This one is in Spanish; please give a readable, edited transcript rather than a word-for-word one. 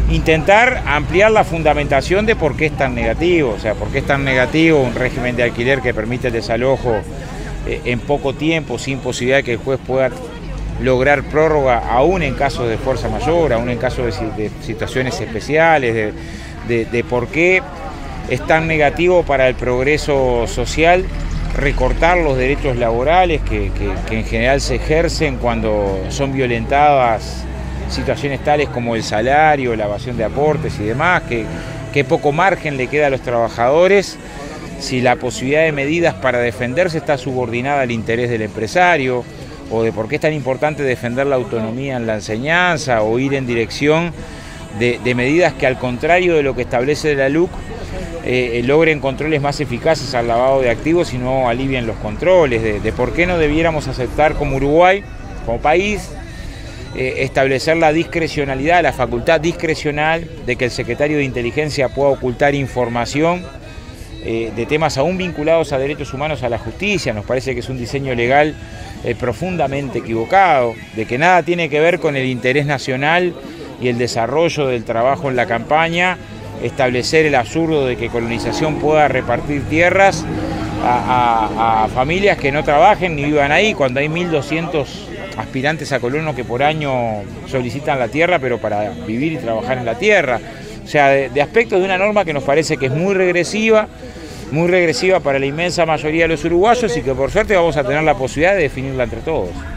intentar ampliar la fundamentación de por qué es tan negativo, o sea, por qué es tan negativo un régimen de alquiler que permite el desalojo en poco tiempo, sin posibilidad de que el juez pueda lograr prórroga, aún en casos de fuerza mayor, aún en casos de situaciones especiales, de por qué es tan negativo para el progreso social recortar los derechos laborales que en general se ejercen cuando son violentadas situaciones tales como el salario, la evasión de aportes y demás, que poco margen le queda a los trabajadores si la posibilidad de medidas para defenderse está subordinada al interés del empresario, o de por qué es tan importante defender la autonomía en la enseñanza o ir en dirección de medidas que, al contrario de lo que establece la LUC, logren controles más eficaces al lavado de activos y no alivien los controles, de por qué no debiéramos aceptar como Uruguay, como país, establecer la discrecionalidad, la facultad discrecional de que el secretario de Inteligencia pueda ocultar información de temas aún vinculados a derechos humanos a la justicia. Nos parece que es un diseño legal profundamente equivocado, de que nada tiene que ver con el interés nacional y el desarrollo del trabajo en la campaña, establecer el absurdo de que Colonización pueda repartir tierras a familias que no trabajen ni vivan ahí, cuando hay 1.200 aspirantes a colono que por año solicitan la tierra, pero para vivir y trabajar en la tierra. O sea, de aspectos de una norma que nos parece que es muy regresiva para la inmensa mayoría de los uruguayos y que por suerte vamos a tener la posibilidad de definirla entre todos.